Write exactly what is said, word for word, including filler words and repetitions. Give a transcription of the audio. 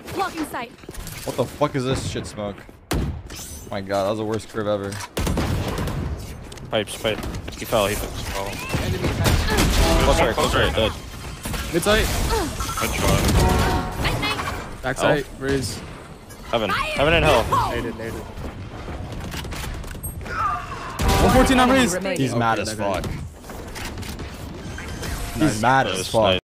Blocking sight. What the fuck is this shit smoke? My god, that was the worst crib ever. Pipes, pipe. He fell, he fell. Enemy Close right, close right, dead. Mid sight. Good shot. Night night. Back sight. Raise. Heaven. Heaven and hell. Naded, naded. one fourteen on raise. He's Okay, mad as they're gonna- fuck. He's mad as Nice, fuck. nice.